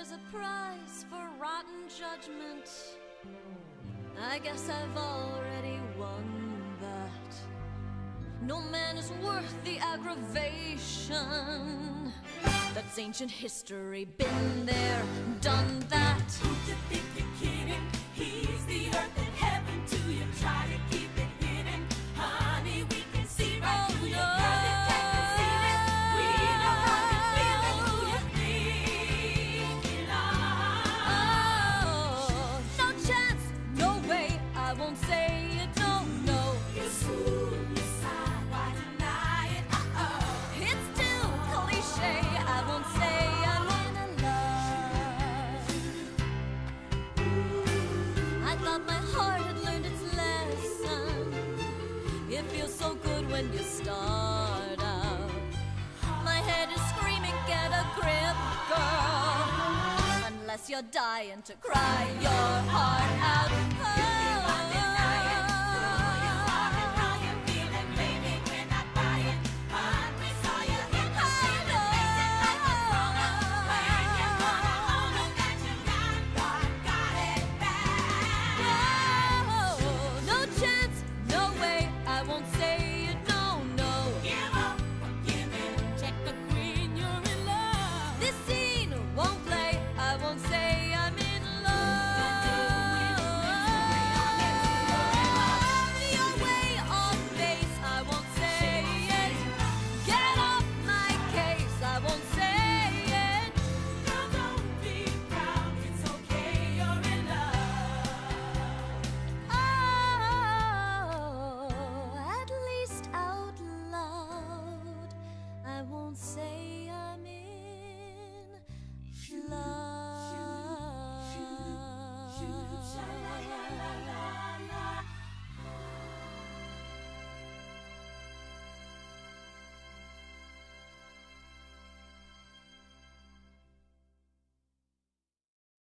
there's a price for rotten judgment, I guess I've already won that. No man is worth the aggravation. That's ancient history, been there, done that. Who you think you're kidding? He's the earth and heaven to you. Try to keep it hidden. Honey, we can see right through you. Girl, you can't conceive it. We know how you're feeling. Who you think you are? Oh, no chance, no way, I won't say you don't know. You fool, you sigh, why deny it? It's too cliche, I won't say I'm in love. I thought my heart had learned its lesson. It feels so good when you start out. My head is screaming, get a grip, girl. Unless you're dying to cry your heart out.